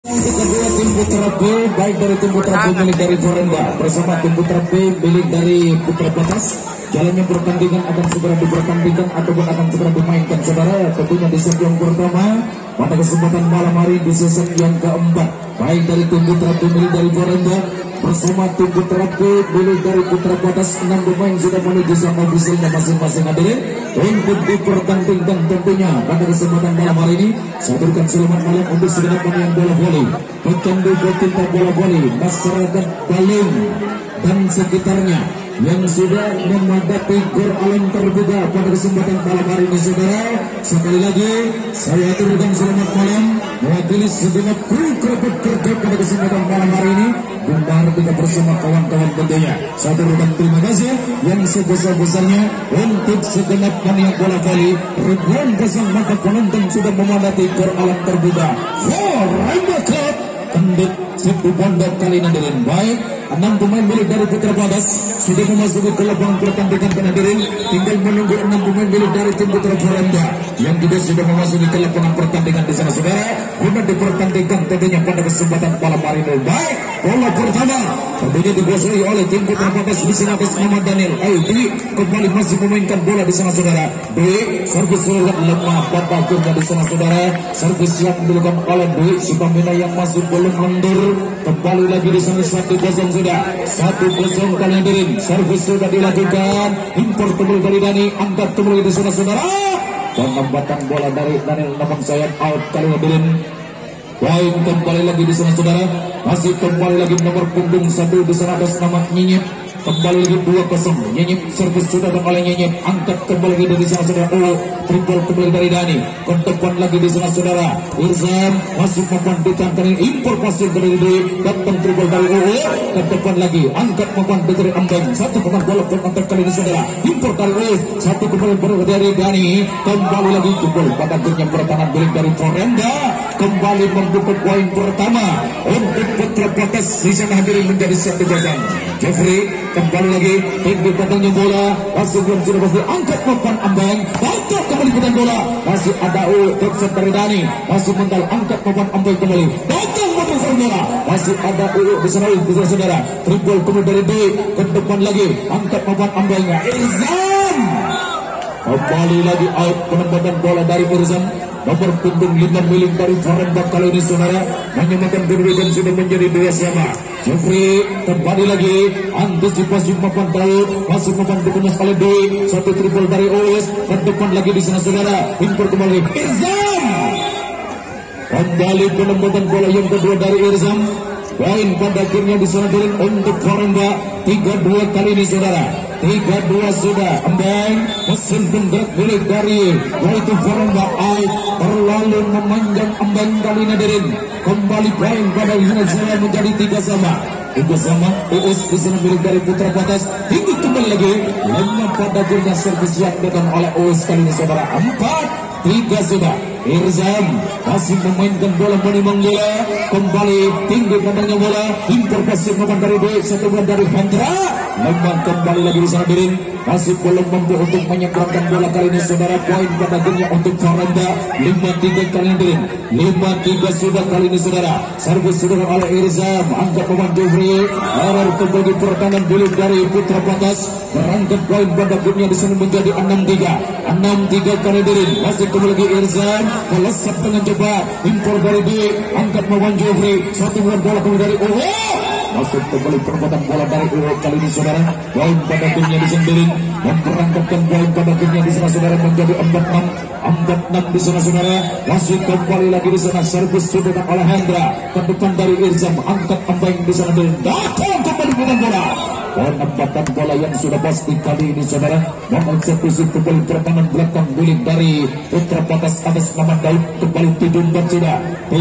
Kedua tim Putra B, baik dari tim Putra B milik dari Forenda bersama tim Putra B milik dari Putra Batas. Jalannya pertandingan akan segera dipertandingkan ataupun akan segera dimainkan, saudara. Tentunya di set yang pertama pada kesempatan malam hari di season yang keempat, baik dari tim Putra B milik dari Forenda bersama tim Putra B milik dari Putra Batas. 6 pemain sudah menuju sama ofisialnya masing-masing hadirin untuk dipertandingkan tentunya pada kesempatan malam hari ini. Saya berikan selamat malam untuk segenap pemain bola voli, pecandu pecinta bola voli, masyarakat Baling dan sekitarnya yang sudah memadati gor alam terbuka pada kesempatan malam hari ini, saudara. Sekali lagi saya aturkan selamat malam mewakili segenap kru kerabat kerja pada kesempatan malam hari ini. Bunda Artika bersama kawan-kawan tentunya saya aturkan terima kasih yang sebesar-besarnya untuk segenap mania bola voli. Ribuan pasang mata penonton sudah memadati gor alam terbuka Forenda Club Kendit Situ Pondok kali ini hadirin. Baik, 6 pemain milik dari Putra Batas sudah memasuki ke lapangan pertandingan hadirin. Tinggal menunggu 6 pemain milik dari tim Putra Forenda yang juga sudah memasuki ke lapangan pertandingan di sana, saudara. Guna dipertandingkan tentunya pada kesempatan malam hari ini. Baik, bola pertama tentunya dikuasai oleh tim Putra Batas di sana atas nama Daniel. Ayo Dwi kembali masih memainkan bola di sana, saudara. Dwi servis surat lemah pada akhirnya di sana, saudara. Servis siap dilakukan oleh Dwi Sukamina yang masih belum mundur. Kembali lagi di sana 1-0 sudah. 1-0 kali hadirin. Servis sudah dilakukan. Impor kembali dari Dani. Angkat kembali di sana, saudara. Penempatan bola dari Daniel namun sayap out kali hadirin. Baik, kembali lagi di sana, saudara. Masih kembali lagi nomor punggung 1 di sana atas nama Nyinyip. Kembali lagi 2-0. Nyinyip servis sudah oleh Nyinyip. Angkat kembali lagi dari sana, saudara. Triple kembali dari Dani. Ke depan lagi di sana, saudara. Irzam masih membandikan kali impor pasir dari Dwi. Datang triple dari ke depan lagi. Angkat membantu dari Ambeng. Satu pemain bola kontak kali ini, saudara. Impor dari satu kembali dari Dani. Kembali lagi jebol pada akhirnya pertahanan milik dari Forenda. Kembali membuka poin pertama untuk Putra Batas di sana hadirin menjadi 1-0. Jeffrey kembali lagi tinggi batangnya bola masih belum sudah pasti angkat papan Ambeng. Angkat kembali badan bola masih ada Dexter dari Dani masih mental angkat papan Ambeng kembali datang papan bola masih ada di sana saudara. Triple kembali dari D ke depan lagi angkat papan Ambengnya Irzam. Kembali lagi out penempatan bola dari Irzam. Nomor punggung 5 milik dari Forenda kali ini, saudara. Menyamakan kedudukan sudah menjadi 2 sama. Jeffrey kembali lagi antisipasi papan taut masih papan dikemas oleh Dwi. Satu triple dari OS ke depan lagi di sana, saudara. Impor kembali Irzam. Kembali penempatan bola yang kedua dari Irzam. Poin pada akhirnya di sana untuk Forenda 3-2 kali ini, saudara. 3-2 sudah. Ambeng mesin penggerak milik dari yaitu Forenda out. Terlalu memanjang Ambeng kali ini hadirin. Kembali poin pada Indonesia menjadi 3 sama. 3 sama. Uus di sana milik dari Putra Batas. Tinggi kembali lagi. Lemah pada akhirnya servis yang datang oleh Uus kali ini, saudara. 4-3 sudah. Irzam masih memainkan bola menimang bola. Kembali tinggi padanya bola. Impor pasir makan dari Dwi. Satu bola dari Hendra. Lemah kembali lagi di sana hadirin. Masih belum mampu untuk menyeberangkan bola kali ini, saudara. Poin pada akhirnya untuk Forenda 5-3 kali hadirin. 5-3 sudah kali ini, saudara. Servis sudah oleh Irzam. Angkat pemain Jeffrey. Error kembali pertahanan milik dari Putra Batas. Berangkat poin pada akhirnya di sana menjadi 6-3. 6-3 kali hadirin. Masih kembali lagi Irzam. Melesat dengan cepat. Impor dari D. Angkat pemain Jeffrey. Satu bola kembali dari masuk kembali perempatan bola dari kali ini, saudara. Poin pada akhirnya disendirin memperangkatkan poin pada akhirnya di sana, saudara, menjadi 4-6. 4-6 di sana, saudara. Masih kembali lagi di sana servis sudah oleh Hendra ke depan dari Irzam. Angkat Ambeng di sana dari datang kembali dengan bola. Penempatan bola yang sudah pasti kali ini, saudara. Mengeksekusi kembali pertahanan belakang milik dari Putra Batas atas nama Daud. Kembali 7-4 sudah.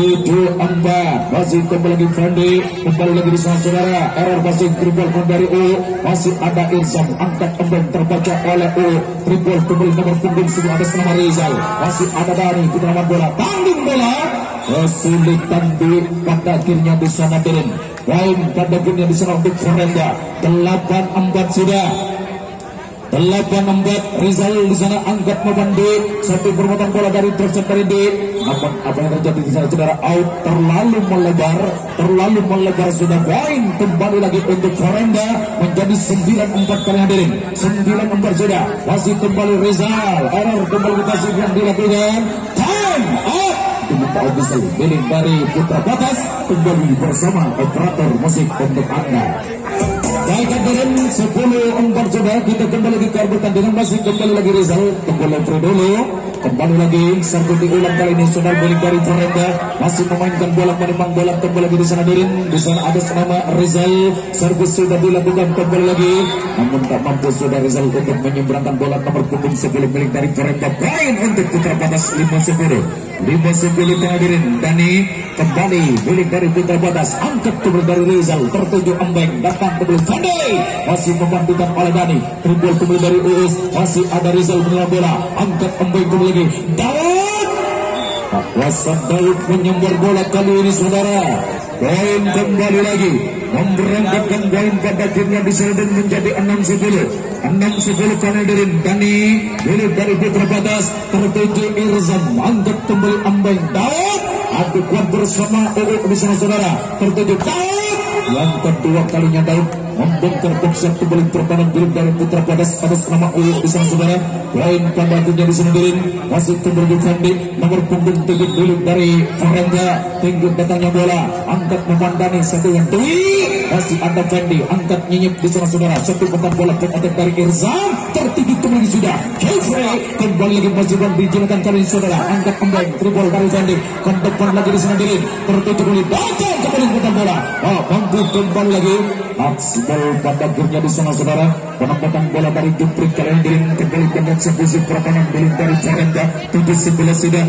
7-4 masih kembali lagi Fendi. Kembali lagi di sana, saudara. Error masih dribble dari masih ada Irzam. Angkat Ambeng terbaca oleh triple kembali nomor punggung sebelah atas nama Rizal. Masih ada Dani penyerangan bola. Tanding bola. Kesulitan Dwi pada akhirnya di sana turun. Poin pada akhirnya di sana untuk Forenda 8-4 sudah. 8-4 Rizal di sana angkat membantu satu permuatan bola dari tercet dari D. Apa yang terjadi di sana saudara? Out terlalu melebar sudah poin kembali lagi untuk Forenda menjadi 9-4 kali hadirin 9-4 sudah masih kembali Rizal error kembali dikasih yang dilakukan time out diminta official milik dari Putra Batas kembali bersama operator musik untuk Anda. Baik hadirin 10-4 sudah kita kembali di pertandingan masih kembali lagi Rizal kembali dulu kembali lagi serbu diulang kali ini sudah milik dari Forenda masih memainkan bola menembang bola kembali lagi di sana hadirin di sana ada nama Rizal servis sudah dilakukan kembali lagi namun tak mampu sudah Rizal untuk menyeberangkan bola nomor punggung 10 milik dari Forenda poin untuk Putra Batas 5-10 hadirin Dani kembali milik dari Putra Batas angkat kembali dari Rizal tertuju Embeng datang kembali Fandi masih membantukan oleh Dani dribble kembali dari Uus masih ada Rizal menerima bola angkat Embeng kembali lagi Daud Wasan Daud menyambar bola kali ini saudara poin kembali lagi memberangkatkan poin pada timnya di Selden menjadi 6-10 kali hadirin Dani milik dari Putra Batas tertuju Irzam angkat kembali Embeng Daud adu kuat bersama Uus di sana saudara tertuju Daud yang kedua kalinya Daud membongkar box kembali pertahanan milik dari Putra Batas atas nama Uus di sana saudara poin pembantunya di sana hadirin masih kembali Fandi nomor punggung 7 milik dari Forenda tinggi datangnya bola angkat memandani satu yang Dwi masih ada Fandi angkat nyinyip di sana saudara satu putar bola ke atas dari Irzam tertuju kembali sudah Jeffrey kembali lagi masih dijalankan kali ini saudara angkat Embeng dribble dari Fandi ke depan lagi di sana hadirin tertuju kembali datang kembali putar bola mampu kembali lagi maksimal pada akhirnya di sana saudara penempatan bola dari Jupri kalian hadirin kembali dengan eksekusi pertahanan milik dari Forenda 7-11 sudah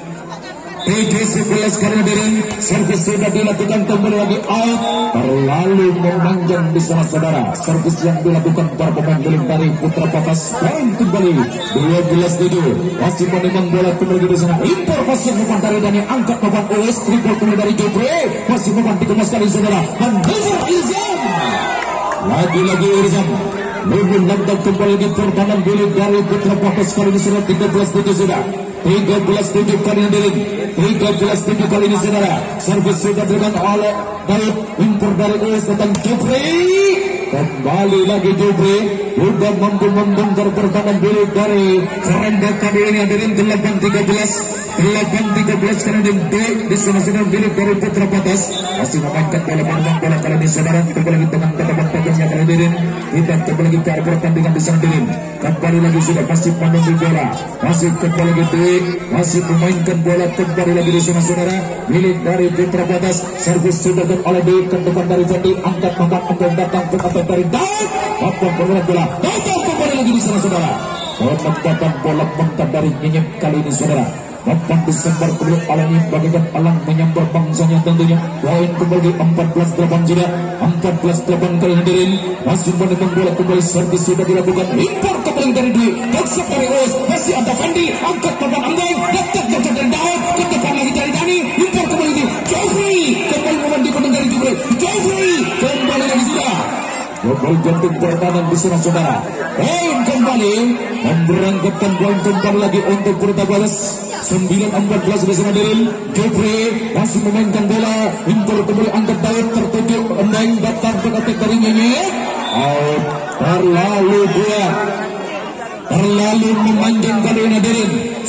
7-11 kali hadirin servis sudah dilakukan kembali lagi out terlalu memanjang di sana saudara servis yang dilakukan para pemain milik dari Putra Batas poin kembali 12-7 masih menembang bola kembali di sana impor pasir memang dari Dani angkat memang Uus dribble kembali dari Jupri masih memang dikemas kali saudara Mandezer Irzam lagi-lagi Irzam lebih lantak kembali di pertahanan milik dari Putra Batas kali ini sudah 13-7 sudah 13-7 kali hadirin 13-7 kali ini saudara servis sudah diberikan oleh dari impor dari Uus datang Jupri kembali lagi Jupri sudah mampu membongkar pertahanan milik dari Forenda kali ini hadirin 8-13 kali di sana sudah milik dari Putra Batas masih memainkan bola kali ini saudara kembali lagi dengan teman-temannya kali hadirin kita kembali lagi ke arah pertandingan di sana hadirin kembali lagi sudah masih menunggu bola masih kembali lagi masih memainkan bola kembali lagi di sana saudara milik dari Putra Batas servis sudah oleh di ke depan dari Fandi angkat Embeng datang ke atas dari Daud apa bola datang kembali lagi di sana saudara penempatan bola mentah dari nyinyip kali ini saudara 4 Desember kembali alami bagaikan alang menyambar bangsanya tentunya poin kembali 14-8 sudah 14-8 kali hadirin masih menentang bola kembali servis sudah dilakukan impor kembali dari Dwi boxer dari Uus masih ada Fandi angkat papan Embeng datang dari Daud ke depan lagi dari Dani impor kembali di Jeffrey kembali memandikan dari Jeffrey kembali lagi sudah Gol jantung pertahanan di sana saudara poin kembali memberangkatkan poin kembali lagi untuk Putra Batas 9-14 di sana hadirin Jeffrey masih memainkan bola impor kembali angkat Daud tertuju Embeng datang ke atas dari nyinyip out terlalu kuat terlalu memanjang kali ini hadirin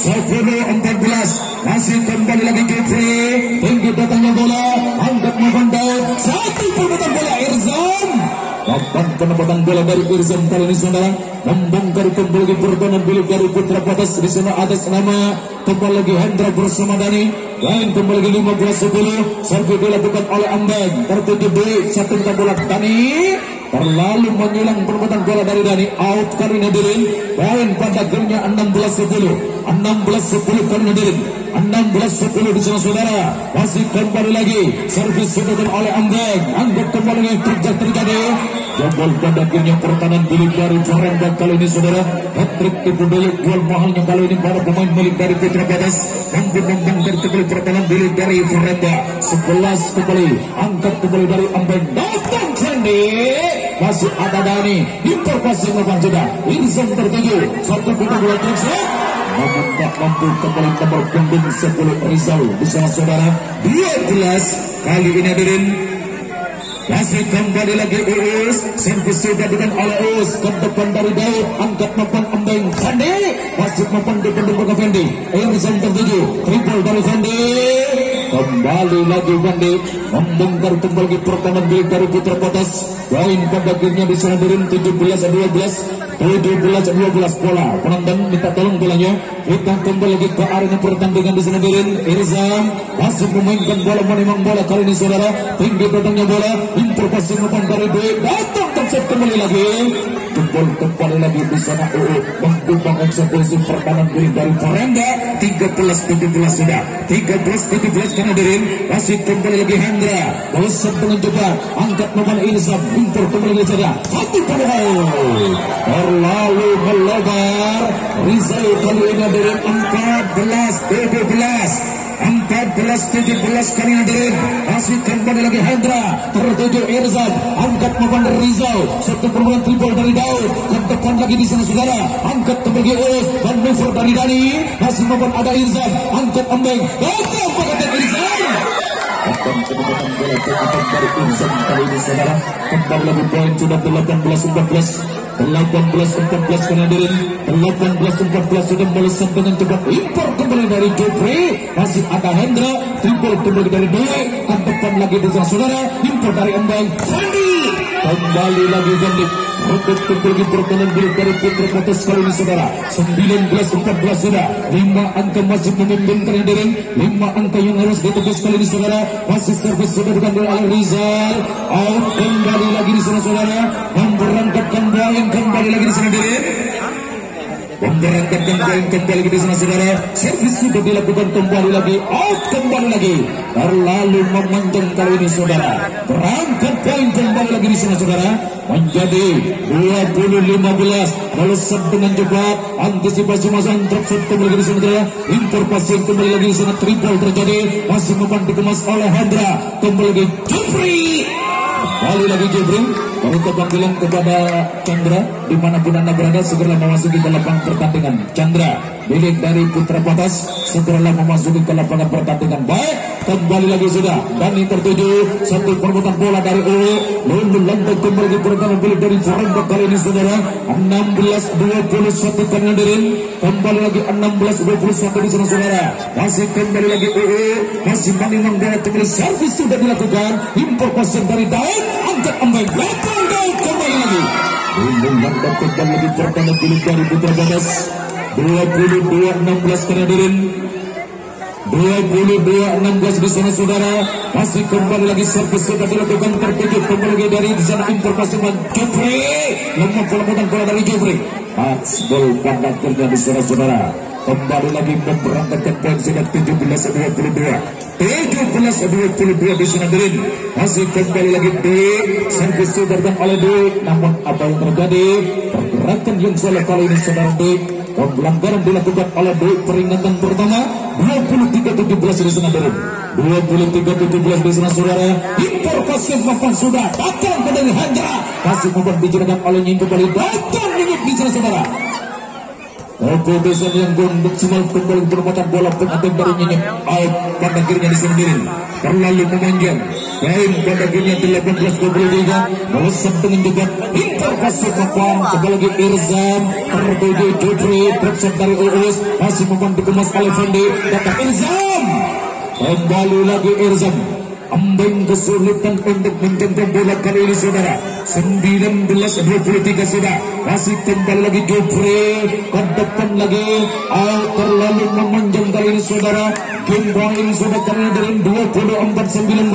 10-14 masih kembali lagi Jeffrey tinggi datangnya bola angkat maupun Daud satu perbuatan bola Irzam Lapan penempatan bola dari Irzam kali ini saudara membongkar kembali pertahanan milik dari Putra Batas di sana atas nama kembali lagi Hendra bersama Dani dan kembali lagi 15-10 servis dilakukan oleh Embeng tertuju B satu bola Dani terlalu menyilang perbuatan bola dari Dani out kali ini hadirin poin pada gamenya 16-10 kali ini hadirin 16-10 di sana saudara masih kembali lagi servis dilakukan oleh Embeng angkat kembali terjadi jebol pada akhirnya pertahanan milik dari Forenda kali ini saudara hat-trick kedua gol mahalnya kali ini para pemain milik dari Putra Batas mampu membongkar kembali pertahanan milik dari Forenda 11 kembali angkat kembali dari Embeng datang Fandi masih ada Dani impor pasir lawan sudah Irzam tertuju satu putar bola terus namun tak mampu kembali nomor punggung 10 Rizal di sana saudara 12 kali ini hadirin. Masih kembali lagi Uus, servis sudah dengan oleh Uus ke depan dari Daud, angkat mapan Embeng Fendi, masuk mapan di pendukung Fendi, Irzam tertuju, triple dari Fendi, kembali lagi Fendi, membongkar kembali pertahanan milik dari Putra Potas, poin pada akhirnya di sana hadirin 17-12 bola, penonton minta tolong bolanya, kita kembali lagi ke arena pertandingan di sana hadirin. Irzam masih memainkan bola, menimang bola kali ini saudara, tinggi datangnya bola. Impor pasir mapan dari Dwi datang tercet kembali lagi jempol kembali lagi di sana mengubah eksekusi pertahanan diri dari Farenda 13-17 sudah 13-17 karena hadirin masih kembali lagi Hendra bosan dengan coba angkat mapan Irzam impor kembali lagi saja satu peluang terlalu melebar Rizal kali ini hadirin 14-17 kali hadirin masih kembali lagi Hendra tertuju Irzam angkat mapan Rizal satu permainan triple dari Daud ke depan lagi di sana saudara angkat kembali Uus dan mover dari Dani masih mapan ada Irzam angkat Embeng datang pakai Irzam akan kedudukan bola kedudukan dari Irzam kali ini saudara kembali lagi poin sudah 18-14 kali hadirin 18-14 sudah melesat dengan cepat impor kembali dari Jofri masih ada Hendra triple kembali dari Dwi ke depan lagi di sana saudara impor dari Embeng Fendi kembali lagi Fendi rebut kembali pertahanan milik dari Putra Potas kali ini saudara 19-14 sudah 5 angka masih memimpin kali hadirin 5 angka yang harus ditebus kali ini saudara masih servis sudah diambil oleh Rizal out kembali lagi di sana saudara memberangkatkan bola kembali lagi di sana hadirin memberangkatkan poin kembali di sana saudara servis sudah dilakukan kembali lagi out kembali lagi terlalu memanjang kali ini saudara berangkat poin kembali lagi di sana saudara menjadi 20-15 melesat dengan cepat antisipasi masa intercept kembali lagi di sana saudara impor pasir kembali lagi di sana triple terjadi masih mempan dikemas oleh Hendra kembali lagi Jofri kembali lagi Jofri kami telah bilang kepada Chandra dimanapun anda berada segera memasuki ke lapangan pertandingan. Chandra milik dari Putra Potas segera memasuki ke lapangan pertandingan. Baik kembali lagi sudah Dani tertuju satu perbuatan bola dari lalu lantai kembali di pertahanan milik dari Farenda kali ini saudara 16-21 kali hadirin kembali lagi 16-21 di sana saudara masih kembali lagi masih menimang bola kembali servis sudah dilakukan impor pasir dari Daud angkat Embeng Daud kembali lagi lantai kembali lagi pertahanan milik dari Putra Potas 22-16 kali hadirin 22-16 di sana saudara masih kembali lagi servis sudah dilakukan tertuju kembali lagi dari di sana impor pasir Jofri lemah bola dari Jofri Axbol pada akhirnya di sana saudara kembali lagi memberangkatkan poin sudah 17-22 di sana hadirin masih kembali lagi di servis sudah oleh Dwi namun apa yang terjadi pergerakan yang salah kali ini saudara Dwi pelanggaran dilakukan oleh Dwi peringatan pertama 23-17 di sana hadirin 23-17 di sana saudara impor pasir mapan sudah datang ke dari Hendra masih mapan dijelaskan oleh Nying kembali datang di sana saudara keputusan yang maksimal kembali perempatan bola pengantin dari Nying out pada akhirnya di sana hadirin terlalu memanjang poin pada akhirnya 18-23 melesat dengan dekat impor pasir mapan kembali lagi Irzam tertuju Jofri tercet dari Uus masih mapan dikemas oleh Fendi datang Irzam kembali lagi Irzam Embeng kesulitan untuk menjangkau bola kali ini saudara 19-23 sudah masih kembali lagi Jofri ke depan lagi terlalu memanjang kali ini saudara game point sudah kali dari 24-19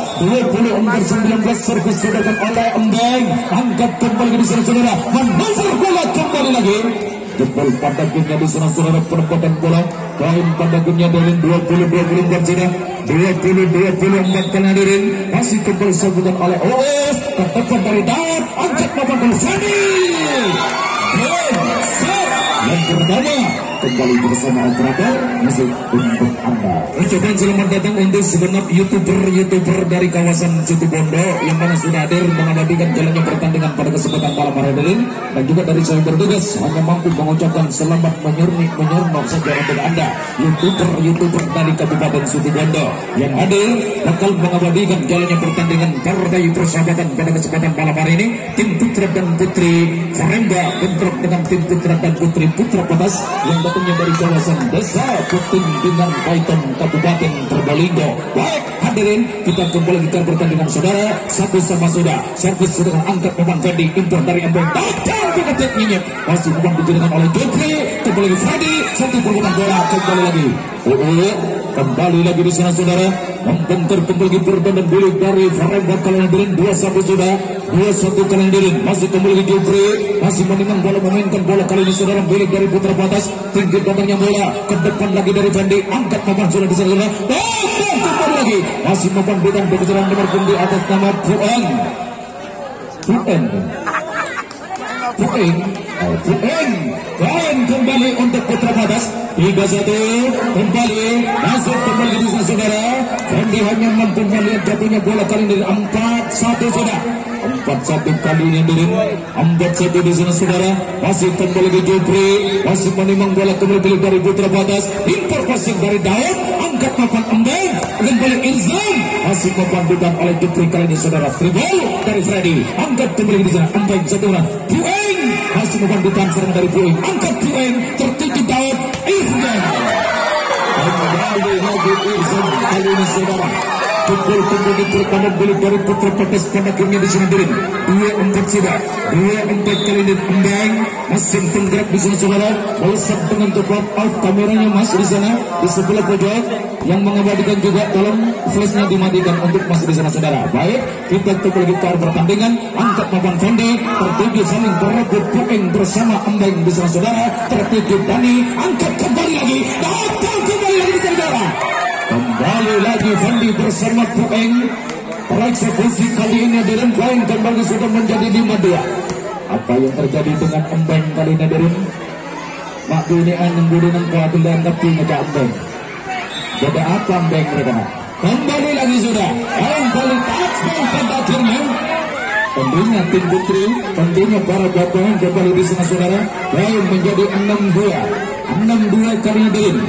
servis sudah oleh Embeng angkat kembali di sana saudara manuver bola kembali lagi jempol pada gamenya di sana saudara perempatan bola poin pada gamenya dari 20-24 sudah 20-24 kali hadirin masih kembali sambutan oleh ke depan dari Daud angkat mapan Fendi yang pertama kembali bersama operator musik untuk Anda. Ucapan selamat datang untuk segenap youtuber dari kawasan Situbondo yang mana sudah hadir mengabadikan jalannya pertandingan pada kesempatan malam hari ini, dan juga dari saya bertugas hanya mampu mengucapkan selamat menyernak saja untuk Anda youtuber dari Kabupaten Situbondo yang hadir bakal mengabadikan jalannya pertandingan partai persahabatan pada kesempatan malam hari ini. Tim putra dan putri Faremba bentrok dengan tim putra dan putri Putra Patas yang datangnya dari kawasan Desa Petunjungan Paiton Kabupaten Probolinggo. Baik hadirin, kita kembali ke pertandingan saudara. Satu sama sudah servis sudah angkat Memang Fendi impor dari Embeng datang kita tekniknya masih bukan digunakan oleh Jopri. Kembali lagi Fadi, satu perbuatan bola kembali lagi kembali lagi di sana saudara. Membentur kembali pertandingan bilik dari Faremba kalian hadirin 2-1 sudah 2-1 kalian hadirin. Masih kembali lagi Jopri, masih menimang bola, memainkan bola kali ini saudara. Bilik dari Putra Patas, tinggi datangnya bola ke depan lagi dari Fendi, angkat Memang sudah di sana saudara. Kembali lagi masih membantukan berkejaran nomor punggung atas nama Pueng kembali untuk Putra Patas 3-1 kembali masuk kembali di sana saudara. Fendi hanya mampu melihat jatuhnya bola kali ini 4-1 sudah 4-1 kali ini dirin 4-1 di sana saudara. Masih kembali di Jopri, masih menimang bola kembali dari Putra Patas, impor passing dari Daud, angkat papan Embeng kembali Irzam, masih membantukan oleh Jopri kali ini saudara. Tribol dari Freddy, angkat kembali di sana Embeng satu orang. Pueng masih membantukan serang dari Pueng, angkat Pueng tertuju Daud Irzam kembali lagi Irzam kali ini saudara. Pukul kembali pertama bilik dari Putra Patas pada akhirnya di sana dirin 2-4 sudah 2-4 kali ini Embeng masih penggerak di sana saudara. Melesat dengan tepat off kameranya masih di sana di sebelah pojok yang mengabadikan juga tolong flashnya dimatikan untuk masih di sana saudara. Baik, kita kembali ke pertandingan. Angkat papan Fendi tertuju saling berebut Pueng bersama Embeng di sana saudara. Tertuju Dani, angkat kembali lagi datang kembali lagi di saudara. Kembali lagi Fendi bersama Pueng. Eksekusi kali ini Diren Pueng kembali sudah menjadi 5-2. Apa yang terjadi dengan Embeng kali ini Diren? Mak dunia nungguin keadil dan tapi ngejak Embeng. Beda apa Embeng mereka? Kembali lagi sudah. Kembali touchdown pada akhirnya. Tentunya tim putri, tentunya para bapak kembali di sana saudara. Pueng menjadi 6-2. 6-2 kali ini Diren.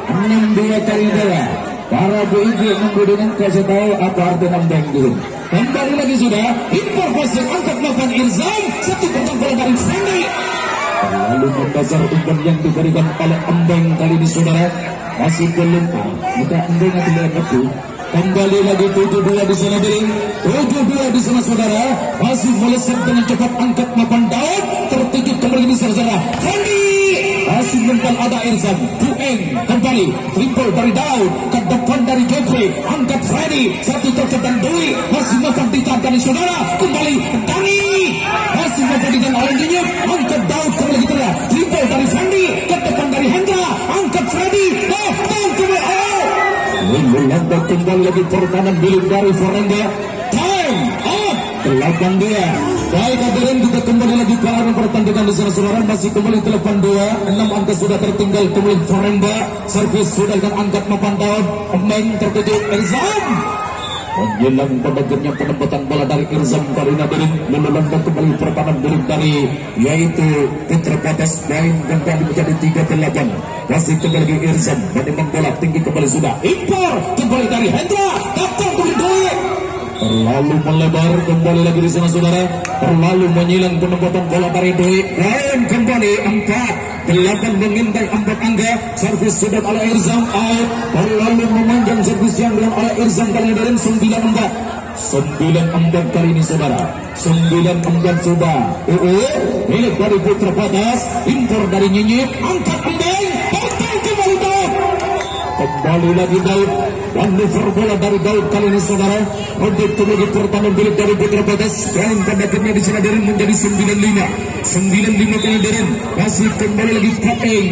6-2 kali ini. Para ibu menggunakan kasih tahu apa arti Embeng dulu. Kembali lagi sudah impor passing angkat makan Irzam, satu pertandingan dari Fendi. Lalu mendasar umpan yang diberikan oleh Embeng kali ini saudara masih belum kita Embeng tidak ngerti. Kembali lagi 7-2 di sana Diring, 7-2 di sana saudara. Masih melesat dengan cepat angkat makan Daud tertuju kembali di sana saudara. Fendi masih mental ada Irzam, Pueng kembali triple dari Daud ke depan dari Jeffrey, angkat Freddy satu tercetan Dwi masih makan ditahan dari saudara. Kembali Dani masih makan ditahan oleh Dinyuk, angkat Daud kembali kita triple dari Fendi ke depan dari Hendra, angkat Freddy datang kembali Melanda kembali lagi pertahanan bilik dari Faremba. Time up 8-2. Baik hadirin, kita kembali lagi ke arena pertandingan di sana saudara. Masih kembali 8-2, 6 angka sudah tertinggal kembali Faremba. Servis sudah dengan angkat mapan Daud. Embeng tertuju Irzam. Menjelang pendekatnya penempatan bola dari Irzam kali ini hadirin. Melanda kembali pertahanan bilik dari yaitu Putra Patas. Main kembali menjadi 3-8. Masih kembali lagi Irzam menimang bola tinggi kembali sudah. Impor kembali dari Hendra. Datang kembali Dwi. Terlalu melebar kembali lagi di sana saudara. Terlalu menyilang penempatan bola dari Dwi. Main kembali 4-8 mengintai 4 angka. Servis sudah oleh Irzam out. Terlalu memanjang servis yang dilakukan oleh Irzam kali ini 9-4 kali ini saudara. 9-4 sudah. Milik dari Putra Patas. Impor dari Nyinyip. Angkat Embeng. Datang kembali Daud. Kembali lagi Daud. Manuver bola dari Daud kali ini saudara. Untuk kembali pertahanan bilik dari Putra Patas. Dan pada akhirnya di sana Diren menjadi 9-5 kali Diren. Masih kembali lagi Pueng.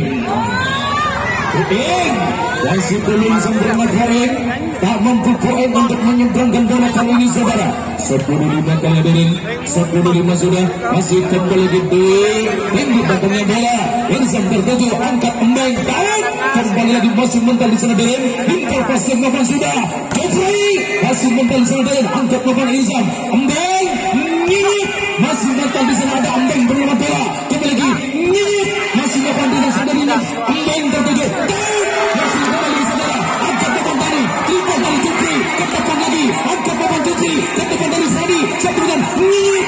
Masih belum sempurna Pueng. Tak mampu Pueng untuk menyeberangkan bola kali ini saudara. 10-5 kali Diren. 10-5 sudah. Masih kembali lagi Dwi. Yang di belakangnya bola Irzam tertuju angkat embeng daun kembali lagi masih mental di sana Deren impor pasir mapan sudah Jeffrey masih mental di sana Deren angkat mapan Irzam embeng nyip masih mental di sana ada embeng berlima bola kembali lagi nyip masih mapan di sana Deren embeng tertuju daun masih kembali di sana angkat mapan dari triple dari Jeffrey ke depan lagi angkat mapan Jeffrey ke depan dari Freddy satu dengan nyip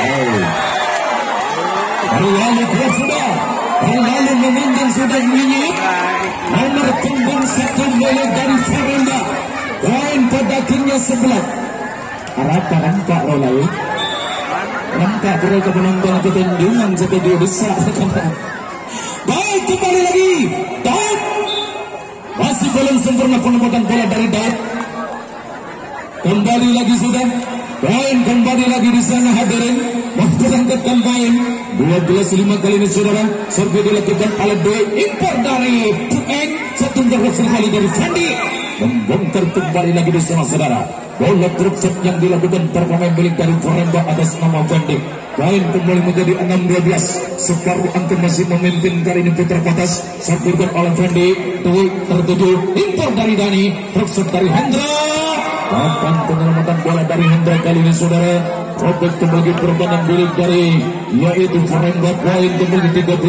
lalu keluar sudah lalu memandang sudah nyinyir nomor punggung 1 milik dari Farenda poin pada akhirnya 11 nampak rolai nampak mereka menonton ketendangan setuju besar baik kembali lagi Daud masih belum sempurna penempatan bola dari Daud kembali lagi sudah poin kembali lagi di sana hadirin memperangkatkan poin 12-5 kali ini saudara serve dilakukan oleh Doi impor dari Pueng satu berhasil kali dari Fandi membongkar kembali lagi di sana saudara bola truk set yang dilakukan para pemain milik dari Farenda atas nama Fandi poin kembali menjadi 6-12 separuh angka masih memimpin kali ini Putra Patas servirkan oleh Fandi Doi tertuju impor dari Dani truk set dari Hendra akan penyelamatan bola dari Hendra kali ini saudara robek kembali pertahanan milik dari yaitu Farenda poin kembali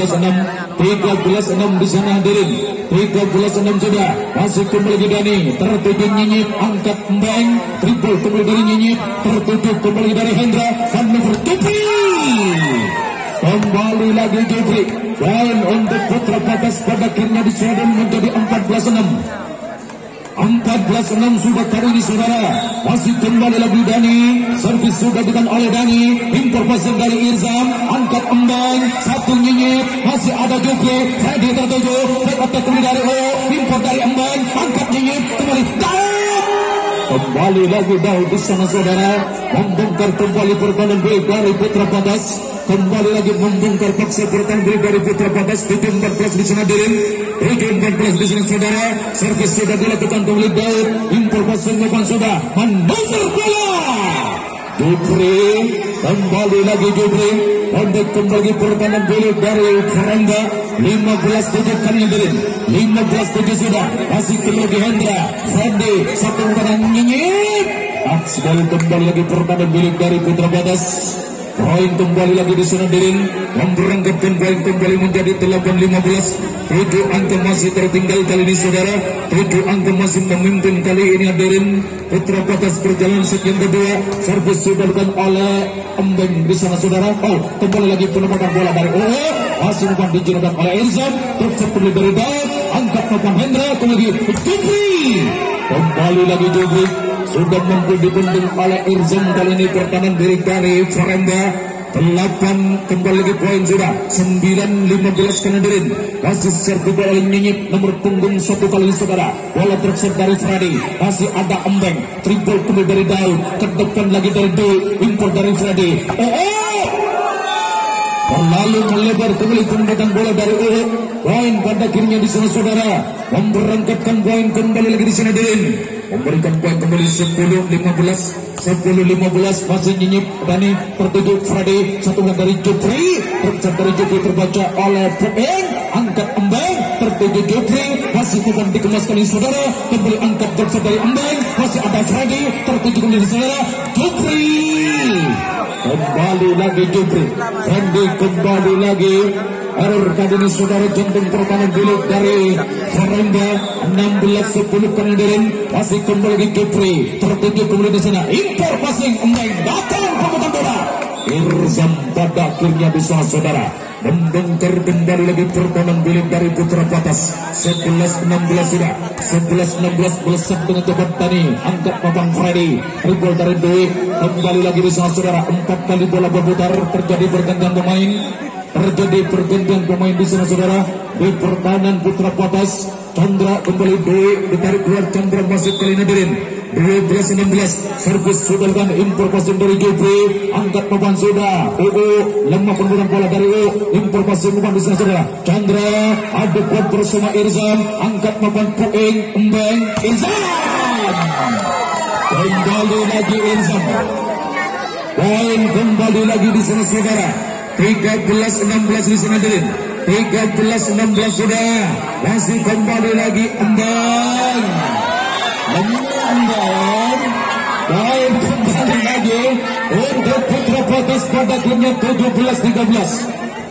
13-6 di sana hadirin 13-6 sudah masih kembali Dani tertuju Nyinyip angkat embeng triple kembali dari Nyinyip tertuju kembali dari Hendra Hannover Jeffrey kembali lagi Jeffrey poin untuk Putra Patas pada akhirnya disodong menjadi 14-6 sudah kali ini saudara masih kembali lagi Dani servis sudah dikan oleh Dani impor pasir dari Irzam angkat embang satu Nyinyip masih ada Jufri Freddy tertuju back attack kembali dari impor dari embang angkat Nyinyip kembali Daud kembali lagi Daud di sana saudara membongkar kembali pertahanan milik dari Putra Patas kembali lagi membongkar paksa pertahanan milik dari Putra Patas 14 di sana Dirin 14 di sana saudara servis sudah dilakukan kembali Daud impor pasir mapan sudah manuver bola Jufri kembali lagi Jufri untuk kembali pertahanan milik dari Farenda 15-7 kali Dirin 15-7 sudah masih kembali Hendra Freddy satu umpan Nyinyip sekali kembali lagi pertahanan milik dari Putra Patas poin kembali lagi di sana Dirin memberangkatkan poin kembali menjadi 8-15 7 angka masih tertinggal kali ini saudara 7 angka masih memimpin kali ini Dirin Putra Patas perjalanan set yang kedua servis sudah dilakukan oleh embeng di sana saudara kembali lagi penempatan bola dari masih umpan dijelaskan oleh Irzam terus kembali dari Daud angkat mapan Hendra kembali kembali lagi Jufri sudah mampu dibendung oleh Irzam kali ini pertahanan dari Farenda 8 kembali lagi poin sudah 9-15 kena Dirin masih serbu oleh Nyinyip nomor punggung 1 kali ini saudara bola terset dari Freddy masih ada embeng triple kembali dari Daud ke depan lagi dari Doi impor dari Freddy lalu melebar kembali penempatan bola dari poin pada akhirnya di sana saudara memberangkatkan poin kembali lagi di sana Dirin memberikan poin kembali 10-15 masih Nyinyip Dani tertuju Freddy satu dari Jufri tercat dari Jufri terbaca oleh Pueng angkat embeng tertuju Jufri masih bukan dikemas kali saudara kembali angkat tercat dari embeng masih ada Freddy tertuju kembali saudara Jufri kembali lagi Jufri Freddy kembali lagi error kali ini saudara jantung pertahanan milik dari Farenda 16-10 kali Dirin masih kembali lagi Jufri tertuju kembali di sana impor passing embeng datang pemutar bola Irzam pada akhirnya di sana saudara membongkar kembali lagi pertahanan milik dari Putra Patas 11-16 sudah 11-16 melesat dengan cepat Dani angkat papan Freddy ribol dari Doi kembali lagi di sana saudara 4 kali bola berputar terjadi pergantian pemain di sana saudara di pertahanan Putra Patas Chandra kembali Doi ditarik keluar Chandra masuk kali ini Dirin 12-16 servis sudah dengan impor passing dari Jufri angkat papan sudah lemah penggunaan bola dari impor passing papan di sana saudara Chandra ada kuat bersama Irzam angkat papan Pueng embeng Irzam kembali lagi Irzam poin kembali lagi di sana saudara 13-16 di sana Dirin 13-16 sudah. Masih kembali lagi Endang. Baik, kembali lagi untuk Putra Potos pada gamenya 17-13.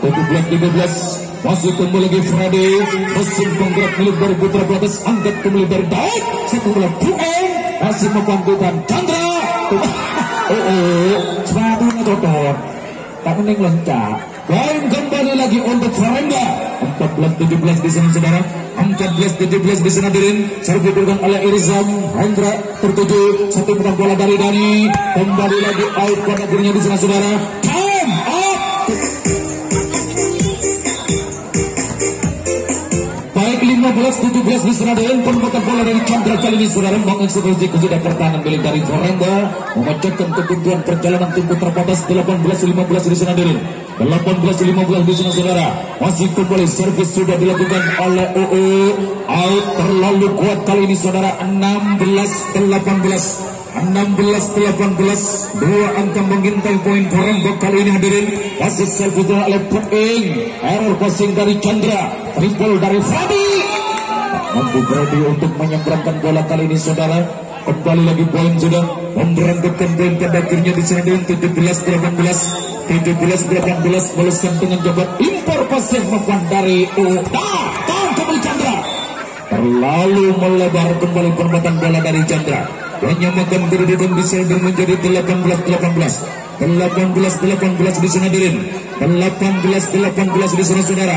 Masih kembali lagi Freddy. Mesin penggerak milik dari Putra Potos. Angkat kembali dari Daud. Satu bola Bueng. Masih membantukan Chandra. Sepatu kotor. Tak kening lencak. Baik, kembali lagi untuk Farenda. 14-17 di sana saudara. 14-17 di sana Dirin. Servis diberikan oleh Irzam. Hendra tertuju. Satu bukan bola dari Dani. Kembali lagi out pada dirinya di sana saudara. Time up. Baik, 15-17 di sana Dirin. Penempatan bola dari Chandra kali ini saudara. Mengeksekusi kesudah pertahanan milik dari Farenda. Memecahkan kebutuhan perjalanan tim Putra Potos. 18-15 di sana Dirin. 18-15 di sana saudara. Masih kembali servis sudah dilakukan oleh UU. Out terlalu kuat kali ini saudara. 16-18. 16-18. Dua angka mengintai poin Perembok kali ini hadirin. Masih servis oleh Pueng. Error passing dari Chandra. Triple dari Freddy. Mampu Freddy untuk menyeberangkan bola kali ini saudara. Kembali lagi poin sudah. Memberangkatkan poin pada akhirnya di sana dengan 17-18. 17-18 meleskan dengan jabat impor pasir maupun dari Tahan kembali Chandra. Terlalu melebar kembali perempatan bola dari Chandra. Menyamakan kedudukan di sana menjadi 18-18. 18-18 di sana Dirin. 18-18 di sana saudara.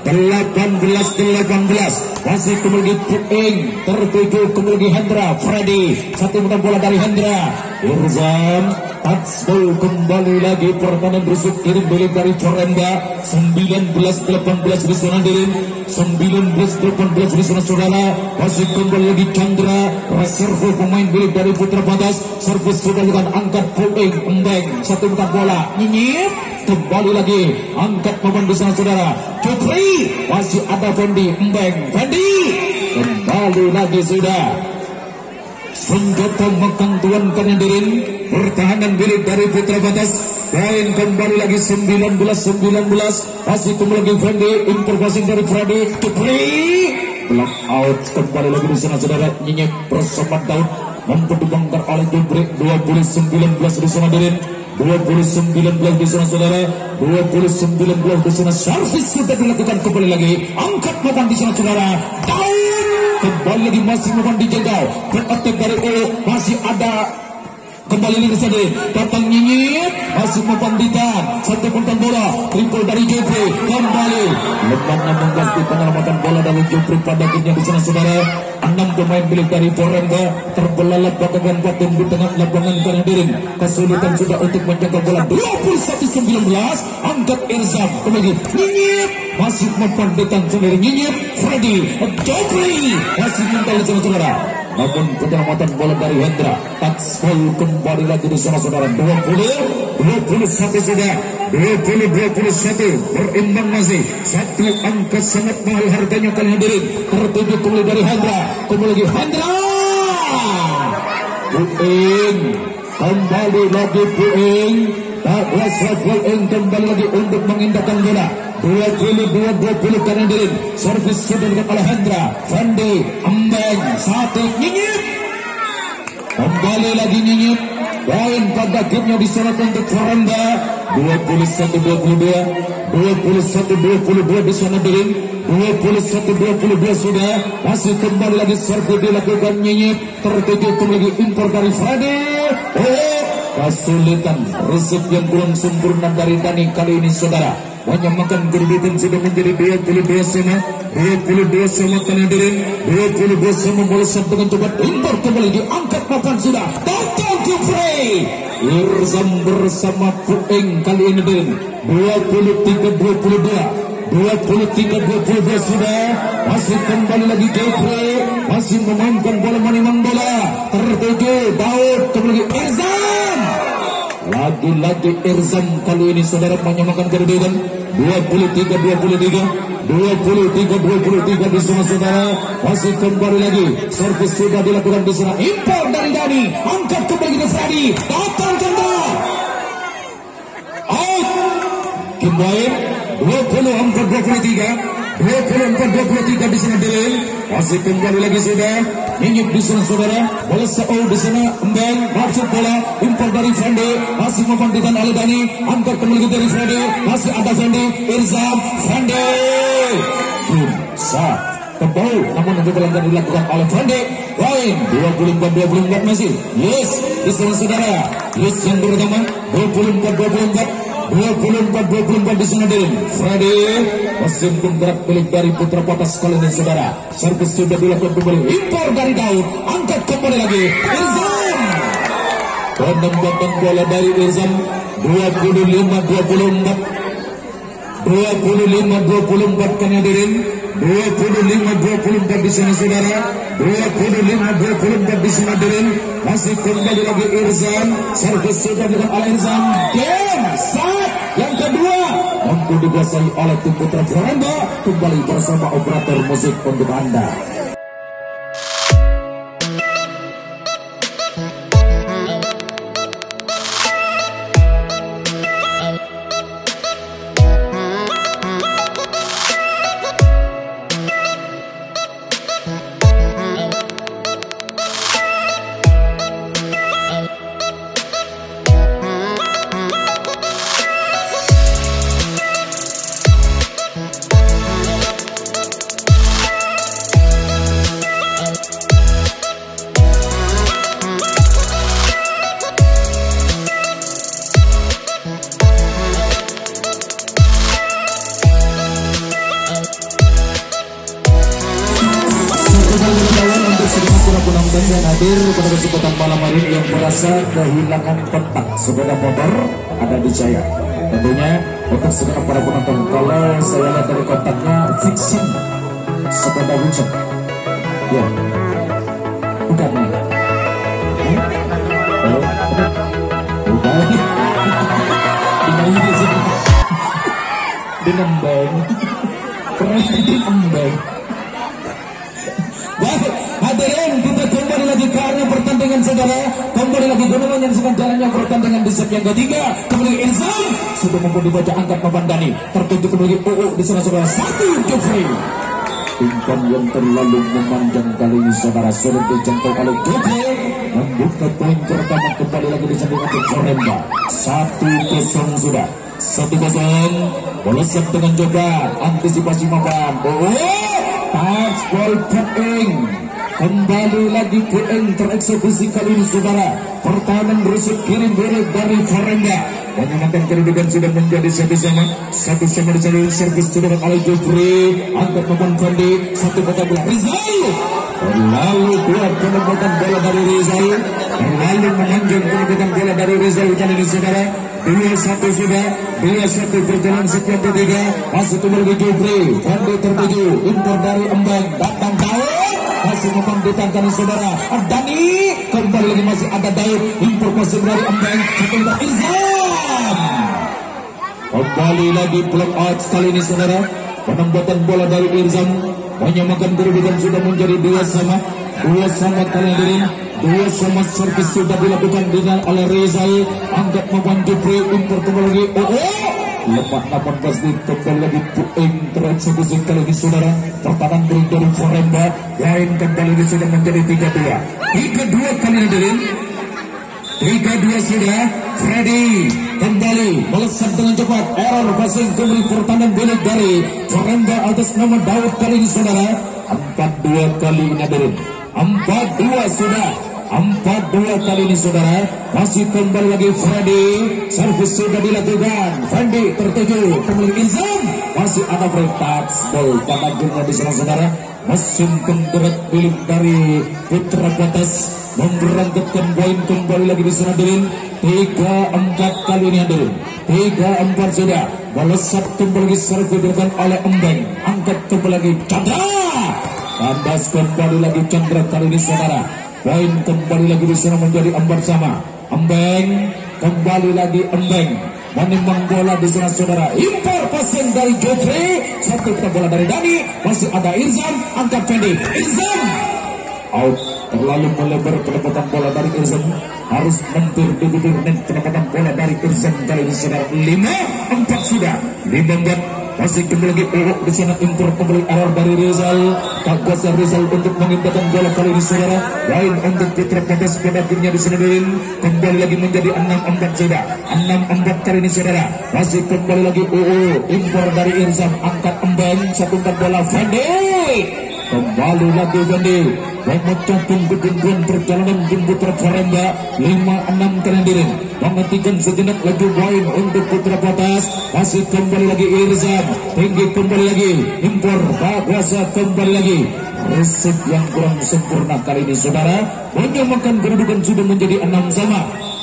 18-18 masih kembali Pueng tertuju kembali Hendra Freddy. Satu mudah bola dari Hendra. Irzam touchball kembali lagi pertahanan berusuk kirim milik dari Corenda. 19-18 di sana Dirin. 19-18 di sana saudara. Masih kembali lagi Chandra. Reserve pemain milik dari Putra Potos. Servis sudah dengan angkat Pueng Embeng. Satu mudah bola nyinyir. Kembali lagi angkat pemain di sana saudara. Jupri masih ada Fendi Embeng. Fendi kembali lagi sudah. Senjata mekang tuan Dirin. Pertahanan milik dari Putra Potos. Lain kembali lagi 19-19. Masih kembali lagi Fendi. Interpasing dari Freddy. Jupri block out kembali lagi di sana saudara. Nyinyek bersama Daud. Mampu dibongkar oleh Jupri. 20-19 di sana Dirin. 20-19 di sana saudara. 20-19 di sana. Servis sudah dilakukan kembali lagi. Angkat papan di sana saudara. Daun kembali lagi masih papan dijaga. Berattack dari masih ada. Kembali lagi sana datang nyinyir. Masih papan ditan. Satu puntang bola. Triple dari Jeffrey. Kembali lemah 16 di penyelamatan bola dari Jeffrey pada akhirnya di sana saudara. 6 pemain milik dari Porenda terbelalak badangan batin di tengah lapangan Dirin. Kesulitan sudah untuk menjaga bola. 21-19. Angkat Irzam kembali nyinyir. Masih mempandikan sendiri nyinyir. Freddy Jeffrey masih mental saudara. Namun penyelamatan bola dari Hendra. Touchball kembali lagi di sana saudara. 20-21 sudah. 20-21 berimbang masih. Satu angka sangat mahal harganya kalian hadirin. Tertuju kembali dari Hendra. Kembali lagi Hendra. Pueng kembali lagi Pueng. Pueng kembali lagi untuk mengindahkan bola. 22-20 kalian hadirin. Servis sudah dilakukan oleh Hendra. Fendi Embeng. Satu nyinyir. Kembali lagi nyinyir. Poin pada gamenya diserahkan untuk Farenda. 21-22. 21-22 di sana Dirin. 21-22 sudah. Masih kembali lagi servis dilakukan nyinyir. Tertuju kembali impor dari Freddy. Kesulitan resep yang kurang sempurna dari Dani kali ini saudara. Menyamakan kedudukan sudah menjadi 22 sama. 22 sama kalian Dirin. 22 sama melesat dengan coba impor kembali diangkat papan sudah. Datang Jupri. Irzam bersama Pueng kali ini Dirin. 23-22. 23-22 sudah. Masih kembali lagi Jupri. Masih memainkan bola maniman bola. Tertuju Daud kembali Irzam. Lagi-lagi Irzam kali ini saudara menyamakan kedudukan 23-23. 23-23 di sana saudara. Masih kembali lagi servis sudah dilakukan di sana. Impor dari Dani. Angkat kembali ke Freddy. Datang Chandra. Out. Kimbain 24-23 di sana Delil. Masih kembali lagi sudah Ninyuk di sana saudara. Bola Sao di sana Embeng masuk bola impor dari Fendi, masih memandikan oleh Dani, angkat kembali dari Fendi, masih ada Fendi, Irzam, Fendi bisa kebau, namun nanti pelanggan dilakukan oleh Fendi. Lain 24-24 masih yes di sana saudara. Yes yang pertama 24-24 di sana Delil. Freddy masih penggerak milik dari Putra Potas kali ini saudara. Servis sudah dilakukan kembali, impor dari Daud, angkat kembali lagi Irzam. Penempatan bola dari Irzam 25-24 kan hadirin. 25-24 di sana saudara. 25-24 di sana hadirin. Masih kembali lagi Irzam. Servis sudah dilakukan oleh Irzam. Game saat yang kedua mampu dikuasai oleh tim Putra Florenda. Kembali bersama operator musik untuk Anda. Dan hadir pada kesempatan malam hari ini yang merasa kehilangan kontak sepeda motor ada di saya. Tentunya untuk segera para penonton, kalau saya lihat dari kontaknya Vixen sepeda Vixen, ya bukan nih. Bukan ini di sini dengan Embeng keren di Embeng. Hadirin, kita kembali lagi ke arena pertandingan saudara. Kembali lagi guna menyaksikan jalannya pertandingan di set yang ketiga. Kembali Irzam sudah mampu dibaca, angkat papan Dani, tertuju kembali di sana saudara. Satu Jeffrey, umpan yang terlalu memanjang kali ini saudara, sudah dijangkau oleh Jeffrey, membuka poin pertama. Kembali lagi di samping untuk Florenda. 1-0 sudah. 1-0. Bola siap dengan coba antisipasi makan. Touch ball puing. Kembali lagi puing tereksekusi kali ini saudara. Pertahanan rusuk kiri balik dari Florenda. Menyamakan kedudukan sudah menjadi satu sama di jalur servis sudah oleh Jeffrey. Angkat papan Fendi, satu kotak bola Rizal. Lalu dua penempatan bola dari Rizal. Lalu memanjang penempatan bola dari Rizal kali ini saudara. 2-1 sudah. 2-1 berjalan sekian ketiga. Masih kembali Jeffrey. Fendi tertuju. Impor dari Embeng. Datang Daud. Masih memandangkan saudara. Dani. Kembali lagi masih ada Daud. Impor masih dari Embeng. Setelah Irzam. Kembali lagi block out kali ini saudara. Penempatan bola dari Irzam. Menyamakan kedudukan sudah menjadi 2-2 kali ini. 2 servis sudah dilakukan dengan oleh Rizal. Angkat maupun Jeffrey. Impor kembali lagi. Lepas 18 kembali lagi puing tereksekusi kali ini saudara. Pertahanan dari Florenda. Lain kembali ini sudah menjadi 3-2. 3-2 kali ini. 3-2 sudah. Freddy kembali melesat dengan cepat. Error passing kembali pertahanan milik dari Florenda atas nama Daud kali ini saudara. 4-2 kali ini hadirin. 4-2 sudah. 4-2 kali ini saudara. Masih kembali lagi Freddy. Servis sudah dilakukan. Fendi tertuju kembali Irzam. Masih ada break touch ball pada guna di sana saudara. Mesin penggerak milik dari Putra Potas memberangkatkan poin kembali lagi di sana hadirin. 3-4 kali ini hadirin. 3-4 sudah. Melesat kembali servis dilakukan oleh Embeng. Angkat kembali lagi Chandra. Kandas kembali lagi Chandra kali ini saudara. Poin kembali lagi di sana menjadi 4 sama. Embeng kembali lagi Embeng menimbang bola di sana saudara. Impor passing dari Jeffrey. Satu kita bola dari Dani. Masih ada Irzam. Angkat Fendi. Irzam out. Terlalu melebar penempatan bola dari Irzam. Harus mentir di bibir net penempatan bola dari Irzam kali ini saudara. 5-4 sudah. 5-4 masih kembali lagi di sana impor kembali error dari Rizal. Tak kuasa Rizal untuk mengindahkan bola kali ini saudara. Lain untuk Putra Patas pada akhirnya di sana kembali lagi menjadi 6-4 saudara. 6-4 kali ini saudara. Masih kembali lagi impor dari Irzam, angkat embang satu bola Fendi. Kembali lagi Fendi memecahkan ketinggian perjalanan tim Putra Farenda 5-6 kendirin. Menghentikan sejenak laju poin untuk Putra Patas. Masih kembali lagi Irzam, tinggi kembali lagi impor Bagasa, kembali lagi resep yang kurang sempurna kali ini saudara. Menyamakan kedudukan sudah menjadi 6-6.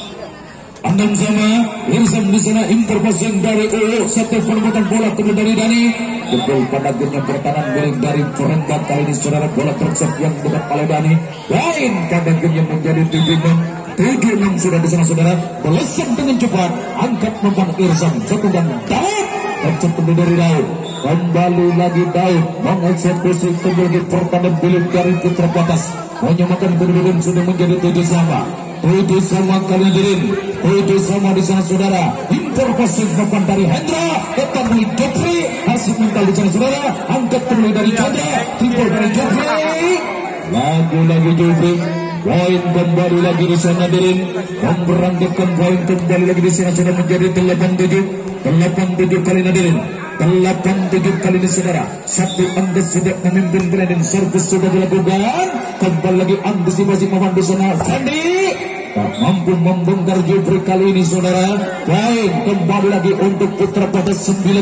Irzam di sana impor passing dari satu penempatan bola kemudian dari Dani. Betul pada akhirnya pertahanan milik dari Farenda kali ini saudara. Bola tercepat yang dekat oleh Dani. Lain pada akhirnya menjadi 7-6 sudah di sana saudara. Melesat dengan cepat, angkat mempan Irzam satu dan Daud tercepat dari Daud. Kembali lagi Daud mengeksekusi kembali pertahanan milik dari Putra Patas. Menyamakan kedudukan sudah menjadi 7-7 kali ini. 7 di sana saudara. Impor pasif papan dari Hendra, datang dari Jeffrey, hasil mental di sana saudara. Angkat kembali dari Chandra, triple dari Jeffrey. Lagi Jeffrey. Poin kembali lagi di sana Dirin. Memberangkatkan poin kembali lagi di sana sudah menjadi 8-7 kali Nadirin. 8-7 kali ini saudara. Satu angka sudah memimpin Brandon. Servis sudah dilakukan. Kembali lagi antisipasi Maman di sana. Fendi tak mampu membongkar Jeffrey kali ini saudara. Poin kembali lagi untuk Putra Patas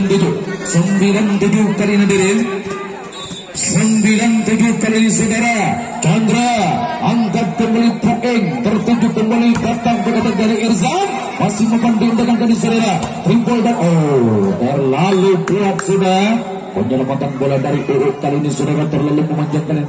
9-7 kali Nadirin. 9-7 kali ini saudara. Chandra angkat kembali Pueng, tertuju kembali datang ke dari Irzam, masih membantu kali saudara. Triple dan terlalu kuat sudah. Penyelamatan bola dari kali ini saudara terlalu memanjangkan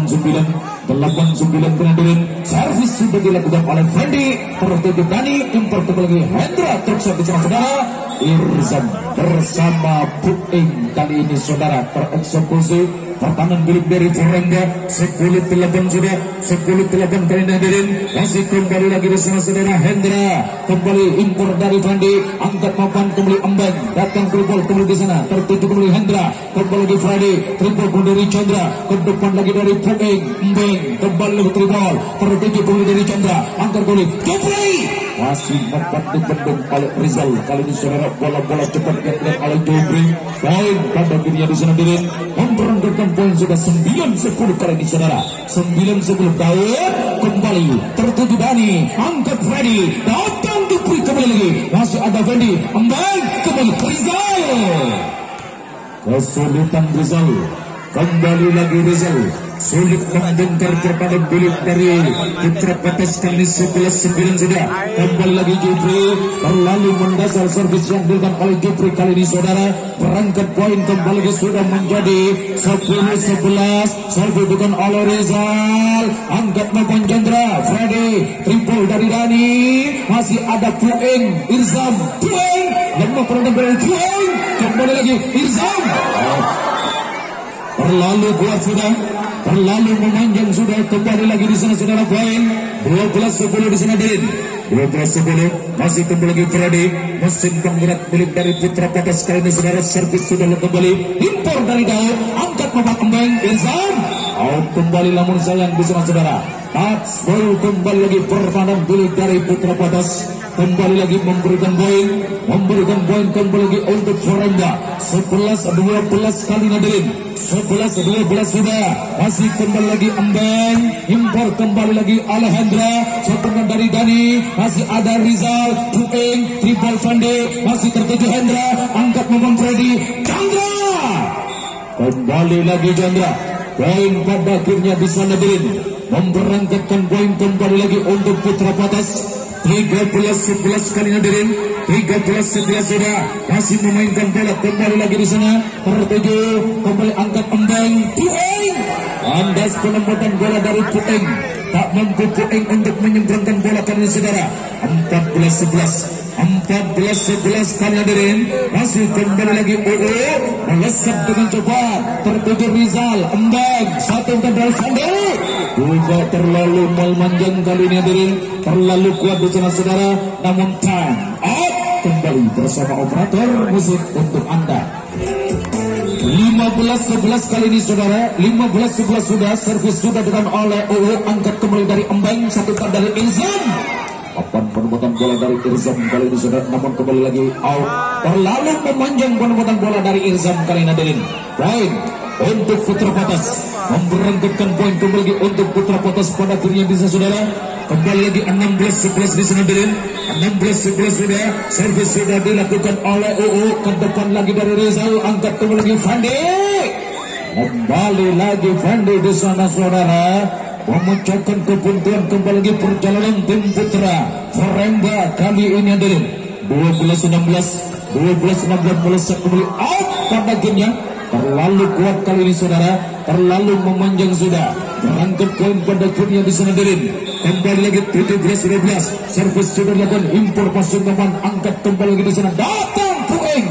8-9 kemudian servis sudah dilakukan oleh Fendi, tertuju Dani, impor kembali Hendra tercepat di sana saudara. Irzam bersama Pueng kali ini saudara tereksekusi. Pertahanan milik dari Farenda 10-8 sudah. 10-8 kali Nadirin. Masih kembali lagi di sana saudara. Hendra kembali impor dari Fendi, angkat mapan kembali Embang, datang triple kembali di sana, tertuju kembali Hendra, kembali lagi Friday, triple kembali dari Chandra, ke depan lagi dari Pueng, Embang kembali lagi triple, tertuju kembali dari Chandra, angkat kembali Jeffrey, masih dapat dibendung oleh Rizal. Kali ini saudara bola-bola cepat yang oleh Jeffrey. Poin pada akhirnya di sana Dirin memberangkatkan poin sudah 9-10 kali ini saudara. 9-10 Daud kembali tertuju Dani, angkat Freddy, datang Jeffrey kembali lagi, masih ada Fendi, Embang kembali Rizal, kesulitan Rizal. Kembali lagi Rizal sulit membongkar pertahanan milik dari Putra Patas kali 11-9 sudah. Kembali lagi Jeffrey terlalu mendasar servis yang dilakukan oleh Jeffrey kali ini saudara. Berangkat poin kembali lagi sudah menjadi 10-11. Servis bukan oleh Rizal, angkat maupun Chandra, Freddy, triple dari Dani, masih ada Pueng, Irzam, Pueng yang memperoleh Pueng, kembali lagi Irzam. Terlalu kuat sudah, terlalu memanjang sudah. Kembali lagi di sana saudara. Poin 12-10 di sana Dirin. 12-10 masih kembali lagi Freddy, mesin penggerak milik dari Putra Patas kali ini saudara. Servis sudah kembali, impor dari Daud, angkat mapak Embang, Irzam out kembali namun sayang di sana saudara. Touchball kembali lagi pertahanan milik dari Putra Patas. Kembali lagi memberikan poin kembali lagi untuk Farenda. 11-12 kali Nadirin. 11-12 sudah. Masih kembali lagi Embang, impor kembali lagi Alejandra, sokongan dari Dani, masih ada Rizal, Pueng, triple Fendi, masih tertuju Hendra, angkat memang Freddy, Chandra kembali lagi Chandra. Poin pada akhirnya di sana Nadirin memberangkatkan poin kembali lagi untuk Putra Patas. 13-11 kali Nadirin. 13-11 sudah. Masih memainkan bola kembali lagi di sana. Tertuju kembali angkat Embang, Pueng, andas penempatan bola dari Pueng, tak mampu Pueng untuk menyeberangkan bola kali ini saudara. 14-11 kali Nadirin. Masih kembali lagi melesat dengan cepat, tertuju Rizal, Embang, satu dari Fendi, juga terlalu memanjang kali ini Nadirin, terlalu kuat di sana saudara. Namun time out kembali bersama operator musik untuk Anda. 15-11 kali ini saudara, 15-11 sudah, servis sudah dengan oleh OO, angkat kembali dari Embeng, satu dari Irzam. Papan penempatan bola dari Irzam kali ini saudara, namun kembali lagi out. Terlalu memanjang penempatan bola dari Irzam kali ini hadirin. Poin untuk Putra Patas, memberangkatkan poin kembali lagi untuk Putra Patas pada akhirnya bisa saudara. Kembali lagi 16-11 di sana hadirin. 16-11 sudah, servis sudah dilakukan oleh UU, ke depan lagi dari Rizal, angkat kembali lagi Fandi. Kembali lagi Fandi di sana saudara, memecahkan kebuntuan kembali lagi perjalanan tim Putra Foremba kali ini hadirin. 12-16 melesat kembali out pada gamenya. Terlalu kuat kali ini saudara, terlalu memanjang sudah. Berangkat poin pada gamenya di sana hadirin. Kembali lagi 17-12, servis sudah dilakukan, impor pasung teman, angkat kembali lagi di sana, datang Puing.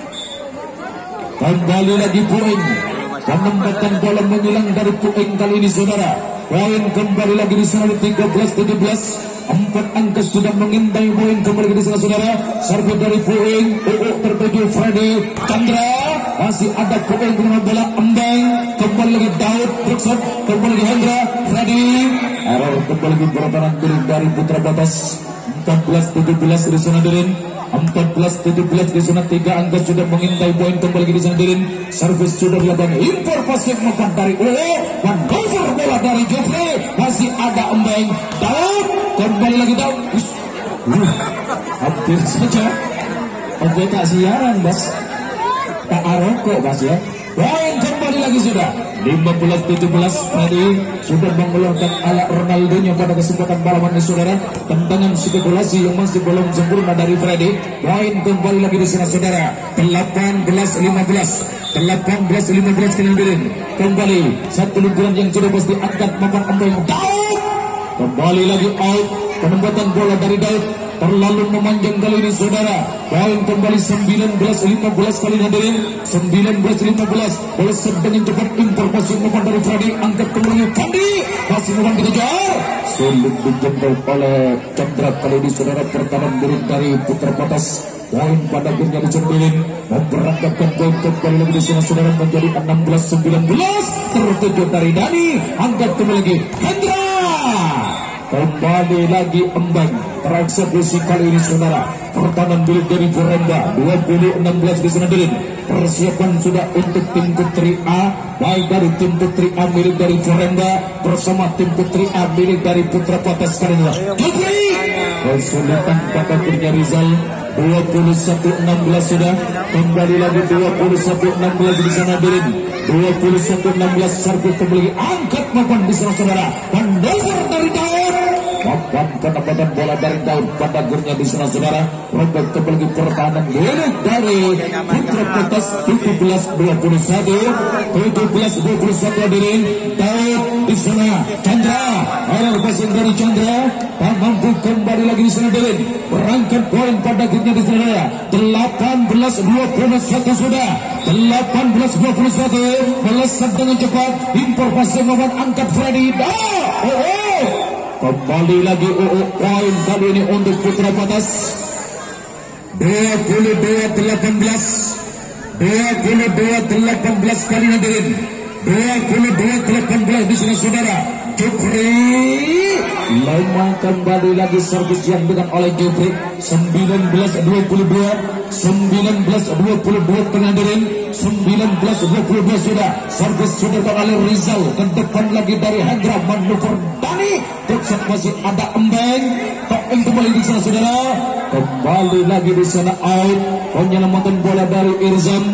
Kembali lagi Puing, penempatan bola menyilang dari Puing kali ini saudara. Poin kembali lagi di sana 13-17. 4 angka sudah mengintai poin kembali lagi di sana saudara. Servis dari Puing, tertuju Freddy Chandra, masih ada Puing dengan bola Embeng, kembali lagi Daud Brooksot, kembali lagi Hendra Freddy. Error kembali lagi pertahanan dari Putra Batas. 14-17 di sana hadirin. 14-17 di sana, 3 angka sudah mengintai poin kembali lagi di sana hadirin. Servis sudah dilakukan, impor pasif makan dari dan cover bola dari Jeffrey, masih ada Embeng, Daud, kembali lagi Daud. Hampir saja oke tak siaran Bas, tak aroko Bas ya. Poin kembali lagi sudah 15-17. Freddy sudah mengeluarkan ala Ronaldinho pada kesempatan balapan ini saudara. Tendangan spekulasi yang masih belum sempurna dari Freddy. Poin kembali lagi di sana saudara. 18-15 kembali satu lingkuran yang sudah pasti angkat makan Embeng. Daud kembali lagi out. Penempatan bola dari Daud terlalu memanjang kali ini saudara. Poin kembali 19-15 kali ini hadirin. 19-15, bola dengan cepat, impor pasung umpan dari Freddy, angkat kembali Fandi, masih umpan dikejar, sulit dijempol oleh Chandra kali ini saudara. Pertahanan milik dari Putra Patas, poin pada akhirnya dicembilin, memberangkatkan poin kembali lagi di sana saudara, menjadi 16-19. Tertuju dari Dani, angkat kembali lagi Hendra, kembali lagi Embeng, tereksekusi kali ini saudara. Pertahanan milik dari Foremba, 20-16 di sana hadirin. Persiapan sudah untuk tim Putri A, baik dari tim Putri A milik dari Foremba bersama tim Putri A milik dari Putra Patas kali ini. Jepri kesulitan pada akhirnya Rizal. 21-16 sudah, kembali lagi 21-16 di sana hadirin. 21-16, servis kembali, angkat maupun di sana saudara, pendoser dari Daud, maupun penempatan bola dari Daud pada akhirnya di sana saudara. Robek kembali pertahanan milik dari Putra Patas. 17-21 hadirin. Daud di sana, Chandra, error passing dari Chandra, tak mampu kembali lagi di sana hadirin. Berangkat poin pada akhirnya di sana 18-21 sudah. 18-21 melesat dengan cepat, impor pasang maupun angkat Freddy. Kembali lagi poin kali ini untuk Putra Patas. 22-18 kali hadirin. 22-18 di sana saudara. Jepri lama kembali lagi servis yang dengan oleh Jepri. 19-22 penyandarin. 19-22 sudah, servis sudah oleh Rizal, ke depan lagi dari Hendra, manuver Dani, Tuksak masih ada Embeng, Toeng kembali di sana saudara. Kembali lagi di sana out, penyelamatan bola dari Irzam.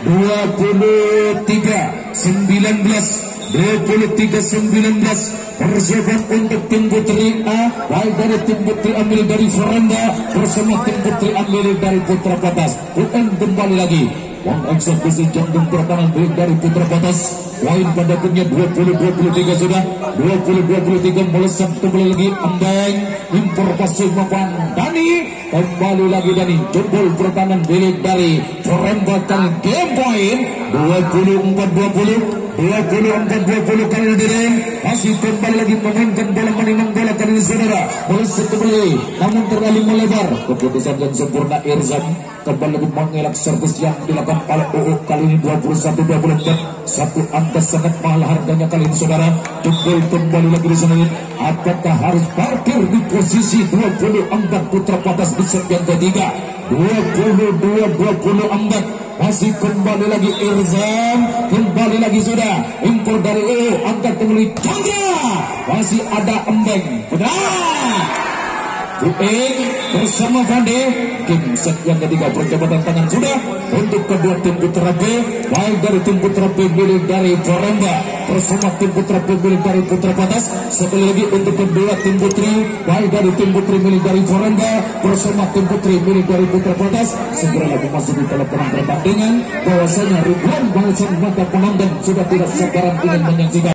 23-19 persiapan untuk tim Putri A, baik dari tim Putri A milik dari Forenda bersama tim Putri A milik dari Putra Patas. UN kembali lagi mengeksekusi jantung pertahanan milik dari Putra Patas. Poin pada akhirnya 20-23 sudah. 20-23 melesat kembali lagi Embeng, impor pasir maupun Dani, kembali lagi Dani, jempol pertahanan milik dari Forenda kali game point 24-20 kali hadirin. Masih kembali lagi memainkan bola, menimang bola kali ini saudara, melesat kembali, namun terlalu melebar. Keputusan yang sempurna Irzam kembali lagi mengelak servis yang dilakukan oleh UU kali ini 21-24. Satu angka sangat mahal harganya kali ini saudara. Jempol kembali lagi di sana. Apakah harus parkir di posisi 24 putra patas di set yang ketiga? 22-24 masih kembali lagi Irzam, kembali lagi sudah impor dari angkat kembali Chandra, masih ada Embeng, benar Bueng bersama Vande. Tim set yang ketiga percobaan tangan sudah untuk kedua tim putra B, baik dari tim putra B milik dari Poremba bersama tim putra B milik dari Putra Patas. Sekali lagi untuk kedua tim putri, baik dari tim putri milik dari Poremba bersama tim putri milik dari Putra Patas. Segera lagi masuk di dalam pertandingan, bahwasanya ribuan bangsa mata penonton sudah tidak sabaran ingin menyaksikan.